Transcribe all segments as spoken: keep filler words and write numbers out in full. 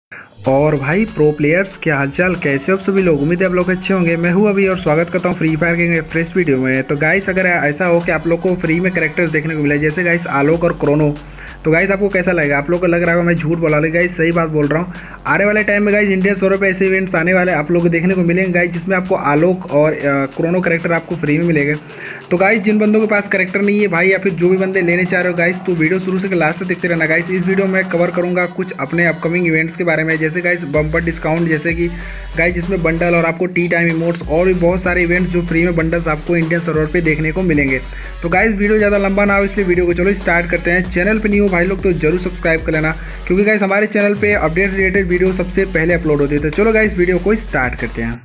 और भाई pro players, क्या हालचाल, कैसे हो आप सभी लोग। उम्मीद है आप लोग अच्छे होंगे। मैं हूं अभी और स्वागत करता हूं फ्री फायर के फ्रेश वीडियो में। तो गाइस, अगर ऐसा हो कि आप लोग को फ्री में कैरेक्टर्स देखने को मिले, जैसे गाइस आलोक और क्रोनो, तो गाइस आपको कैसा लगेगा। आप लोग को लग रहा होगा मैं झूठ बोला, लेकिन गाइस सही बात बोल रहा हूँ। आने वाले टाइम में गाइस इंडियन सर्वर पे ऐसे इवेंट्स आने वाले आप लोग को देखने को मिलेंगे गाइस, जिसमें आपको आलोक और क्रोनो कैरेक्टर आपको फ्री में मिलेंगे। तो गाइस जिन बंदों के पास कैरेक्टर नहीं है भाई, या फिर जो भी बंदे लेने चाह रहे हो गाइस, तो वीडियो शुरू से लास्ट तक देखते रहना गाइस। इस वीडियो में कवर करूंगा कुछ अपने अपकमिंग इवेंट्स के बारे में, जैसे गाइस बम्पर डिस्काउंट, जैसे कि गाइस जिसमें बंडल और आपको टी टाइम इमोट्स और भी बहुत सारे इवेंट्स जो फ्री में बंडल्स आपको इंडियन सर्वर पे देखने को मिलेंगे। तो गाइस वीडियो ज़्यादा लंबा ना हो, इसलिए वीडियो को चलो स्टार्ट करते हैं। चैनल पे नहीं हो भाई लोग तो जरूर सब्सक्राइब कर लेना, क्योंकि गाइस हमारे चैनल पे अपडेट रिलेटेड वीडियो सबसे पहले अपलोड होती है। तो चलो गाइस वीडियो को स्टार्ट करते हैं।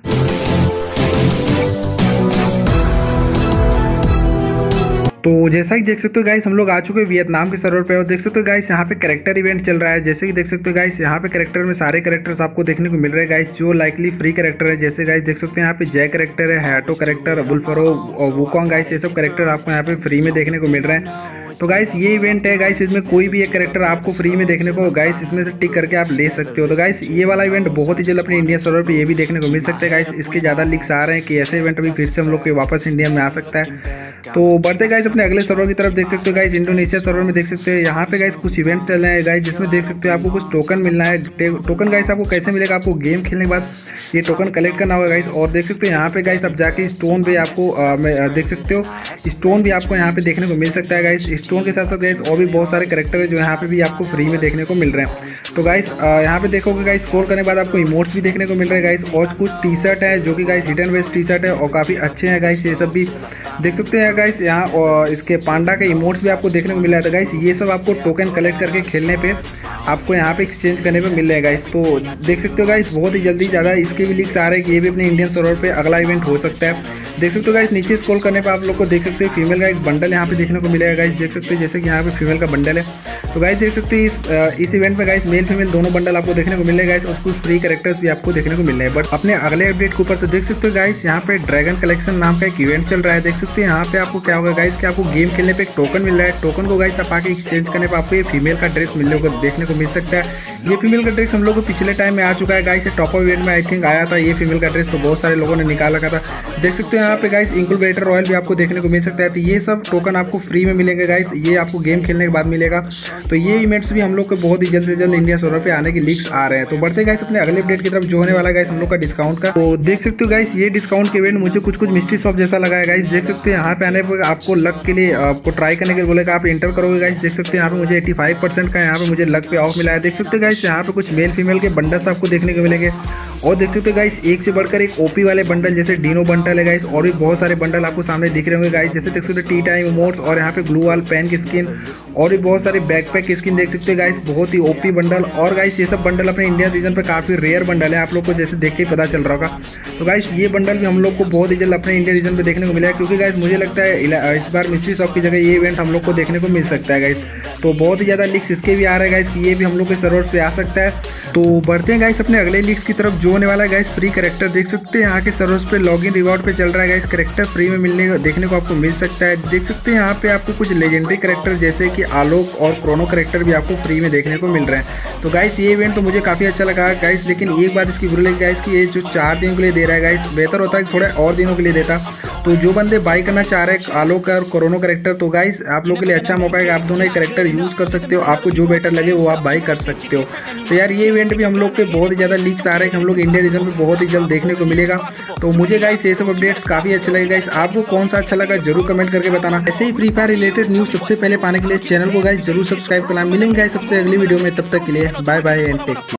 तो जैसा कि देख सकते हो गाइस, हम लोग आ चुके हैं वियतनाम के सर्वर पे और देख सकते हो गाइस यहाँ पे कैरेक्टर इवेंट चल रहा है। जैसे कि देख सकते हो गाइस, यहाँ पे कैरेक्टर में सारे कैरेक्टर्स आपको देखने को मिल रहे हैं गाइस, जो लाइकली फ्री कैरेक्टर है। जैसे गाइस देख सकते हैं यहाँ पे जय कैरेक्टर है, हैटो कैरेक्टर, बुलफरो और वुकोंग गाइस, ये सब कैरेक्टर आपको यहाँ पे फ्री में देखने को मिल रहे हैं। तो गाइस ये इवेंट है गाइस, इसमें कोई भी एक कैरेक्टर आपको फ्री में देखने को गाइस इसमें से टिक करके आप ले सकते हो। तो गाइस ये वाला इवेंट बहुत ही जल्द अपने इंडिया सर्वर पे ये भी देखने को मिल सकता है गाइस। इसके ज़्यादा लीक्स आ रहे हैं कि ऐसे इवेंट अभी फिर से हम लोग के वापस इंडिया में आ सकता है। तो बढ़ते गाइस अपने अगले सर्वर की तरफ, देख सकते हो गाइस इंडोनेशिया सर्वर में देख सकते हो यहाँ पे गाइस कुछ इवेंट चल रहे हैं गाइस, जिसमें देख सकते हो आपको कुछ टोकन मिलना है। टोकन गाइस आपको कैसे मिलेगा, आपको गेम खेलने के बाद ये टोकन कलेक्ट करना होगा गाइस। और देख सकते हो यहाँ पे गाइस आप जाके स्टोन भी आपको आ, देख सकते हो स्टोन भी आपको यहाँ पे देखने को मिल सकता है गाइस। स्टोन के साथ साथ गाइस और भी बहुत सारे कैरेक्टर है जो यहाँ पे भी आपको फ्री में देखने को मिल रहे हैं। तो गाइस यहाँ पे देखोगे गाइस, स्क्रॉल करने के बाद आपको इमोट्स भी देखने को मिल रहे हैं गाइस, और कुछ टी शर्ट है जो कि guys hidden vest T shirt है और काफ़ी अच्छे हैं गाइस। ये सब भी देख सकते हैं गाइस यहाँ, इसके पांडा के इमोट्स भी आपको देखने को मिला था गाइस। ये सब आपको टोकन कलेक्ट करके खेलने पे आपको यहाँ पे एक्सचेंज करने पे मिल रहा है गाइस। तो देख सकते हो गाइस बहुत ही जल्दी ज़्यादा इसके भी लीक्स आ रहे हैं कि ये भी अपने इंडियन सर्वर पे अगला इवेंट हो सकता है। देख सकते हो गाइस नीचे स्क्रॉल करने पे आप लोग को देख सकते हो फीमेल का एक बंडल यहाँ पे देखने को मिलेगा गाइस। देख सकते हो जैसे कि यहाँ पे फीमेल का बंडल है। तो गाइस देख सकते हैं इस इस इवेंट में गाइस मेल फीमेल दोनों बंडल आपको देखने को मिल रहे हैं गाइस, और कुछ फ्री कैरेक्टर्स भी आपको देखने को मिल रहे हैं। बट अपने अगले अपडेट के ऊपर तो देख सकते हो गाइस यहाँ पे ड्रैगन कलेक्शन नाम का एक इवेंट चल रहा है। देख सकते हैं यहाँ पे आपको क्या होगा गाइस कि आपको गेम खेलने पे एक टोकन मिल रहा है। टोकन को गाइस आप आके एक्सचेंज करने पर आपको ये फीमेल का ड्रेस मिलने को देखने को मिल सकता है। ये फीमेल का ड्रेस हम लोग को पिछले टाइम में आ चुका है गाइस, टॉप अप इवेंट में आई थिंक आया था ये फीमेल का ड्रेस, तो बहुत सारे लोगों ने निकाल रखा था। देख सकते हैं यहाँ पे गाइस इंक्यूबेटर रॉयल भी आपको देखने को मिल सकता है। तो ये सब टोकन आपको फ्री में मिलेंगे गाइस, ये आपको गेम खेलने के बाद मिलेगा। तो ये इवेंट्स भी हम लोग को बहुत ही जल्द से जल्द इंडिया सर्वर पे आने की लीक्स आ रहे हैं। तो बढ़ते गाइस अपने अगले अपडेट की तरफ, जो होने वाला गाइस हम लोग का डिस्काउंट का। तो देख सकते हो गाइस ये डिस्काउंट के इवेंट मुझे कुछ कुछ मिस्ट्री शॉप जैसा लगा है गाइस। देख सकते हैं यहाँ पे आने पर आपको लक के लिए आपको ट्राई करने के लिए बोलेगा, आप इंटर करोगे गाइस। देख सकते हैं यहाँ पे मुझे पचासी परसेंट का यहाँ पे मुझे लक पे ऑफ मिला है। देख सकते हैं गाइस यहाँ पे कुछ मेल फीमेल के बंडल्स आपको देखने को मिलेंगे, और देख सकते हो गाइस एक से बढ़कर एक ओपी वाले बंडल, जैसे डीनो बंडल है गाइस, और भी बहुत सारे बंडल आपको सामने दिख रहे होंगे गाइस। जैसे देख सकते हो टी टाइम इमोट्स, और यहाँ पे ग्लू वाल पेन की स्किन, और भी बहुत सारे बैकपैक की स्किन देख सकते हो गाइस, बहुत ही ओपी बंडल। और गाइस ये सब बंडल अपने इंडियन रीजन पे काफी रेयर बंडल है, आप लोग को जैसे देख के पता चल रहा होगा। तो गाइस ये बंडल भी हम लोग को बहुत ही जल्द अपने इंडियन रीजन पे देखने को मिला है, क्योंकि गाइस मुझे लगता है इस बार मिस्ट्री शॉप की जगह ये इवेंट हम लोग को देखने को मिल सकता है गाइस। तो बहुत ही ज़्यादा लीक्स इसके भी आ रहे हैं गाइस कि ये भी हम लोग के सर्वर पे आ सकता है। तो बढ़ते हैं गाइस अपने अगले लीक्स की तरफ, जो होने वाला है गाइस फ्री कैरेक्टर। देख सकते हैं यहाँ के सर्वर्स पे लॉगिन रिवॉर्ड पे चल रहा है गाइस, कैरेक्टर फ्री में मिलने देखने को आपको मिल सकता है। देख सकते हैं यहाँ पे आपको कुछ लेजेंडरी कैरेक्टर जैसे कि आलोक और क्रोनो कैरेक्टर भी आपको फ्री में देखने को मिल रहे हैं। तो गाइस ये इवेंट तो मुझे काफ़ी अच्छा लगा गाइस, लेकिन एक बात इसकी बुरी लगी गाइस कि ये जो चार दिन के लिए दे रहा है गाइस, बेहतर होता है कि थोड़ा और दिनों के लिए देता। तो जो बंदे बाई करना चाह रहे हैं आलोक और क्रोनो कैरेक्टर, तो गाइस आप लोग के लिए अच्छा मौका है कि आप दोनों कैरेक्टर यूज़ कर सकते हो, आपको जो बेटर लगे वो आप बाई कर सकते हो। तो यार ये इवेंट भी हम लोग के बहुत ही ज़्यादा लीक्स आ रहे हैं कि हम लोग इंडिया रीजन में बहुत ही जल्द देखने को मिलेगा। तो मुझे गाइस ये सब अपडेट्स काफ़ी अच्छे लगे गाइस, आपको कौन सा अच्छा लगा जरूर कमेंट करके बताना। ऐसे ही फ्री फायर रिलेटेड न्यूज़ सबसे पहले पाने के लिए चैनल को गाइस जरूर सब्सक्राइब करना। मिलेंगे गाइस सबसे अगली वीडियो में, तब तक के लिए bye bye and take care.